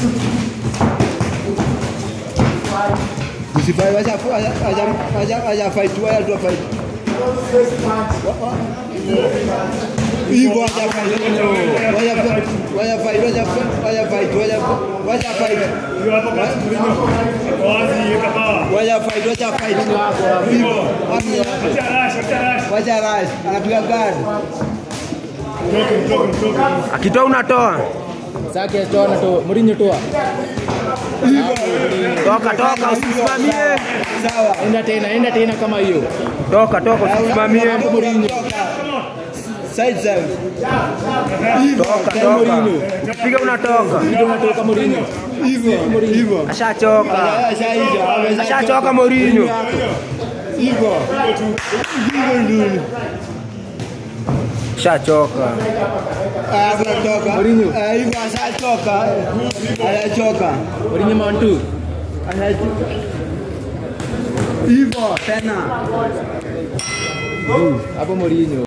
Usifanye aja fight tu fight. Hivyo aja fight. Waja rise. Anapiga guard. Akitoa unatoa. Sasa toa na toa. Mourinho toa. Toka usisimamie. Sawa. Enda tena kama hiyo. Toka usisimamie. Mourinho. Side. Toka. Piga unatoka. Mourinho. Hivyo. Ashachoka Mourinho. Hivyo ndio. Shachoka. Anatoka. Mourinho. Hivyo ashachoka. Anachoka. Mourinho mantu. Hivyo tena. Hapo Mourinho.